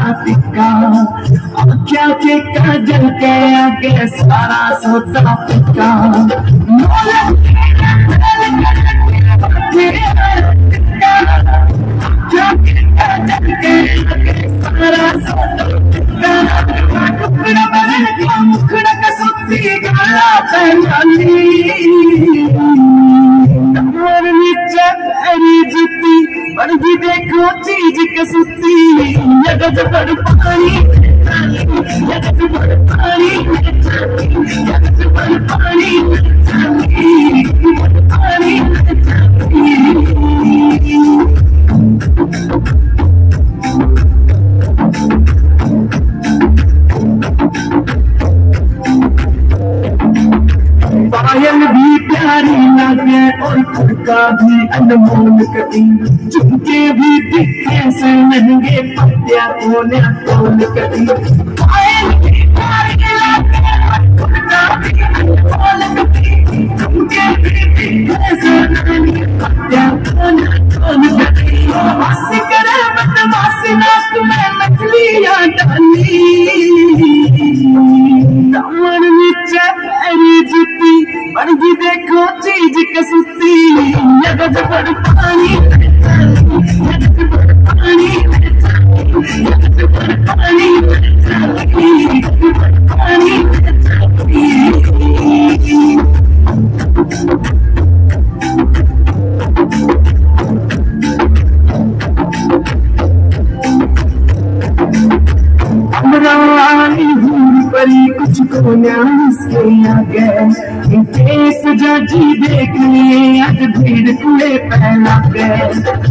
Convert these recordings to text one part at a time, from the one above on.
टिक्का आख्या के काजल के आगे सारा सोता टिक्का मुखड़ा कसुती गाला जुती बड़ी देखो चीज कसुती यगज बड़ पानी यगज बड़ पानी यगज बड़ पानी पायल भी प्यारी लगे और खुड़का भी अनमोल कटी झुमके भी दिखे से महंगे पत्तिया तोले तोल कटी पायल भी प्यारी लगे और खुड़का भी अनमोल कटी झुमके भी दिखे से महंगे पत्तिया तोले तोल कटी बदमाशी करे बदमाशी नाक में मछलियां डाली कमर नीचे पैरी जुती बड़ी देखो चीज कसुती यगज बड़ पानी यगज बड़ पानी यगज बड़ पानी यगज बड़ पानी परी कुछ को इसके आगे केस जजी देख लिए आज भीड़ कुए पहना गए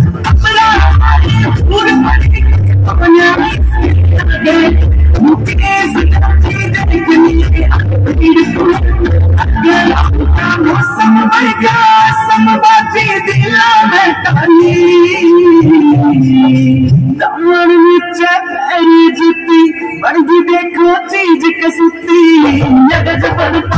केस जजी देख लिए आज भीड़ समझी दिला में दामन नीचे पैरी जुती बड़ी देखो चीज कसुती यगज बड़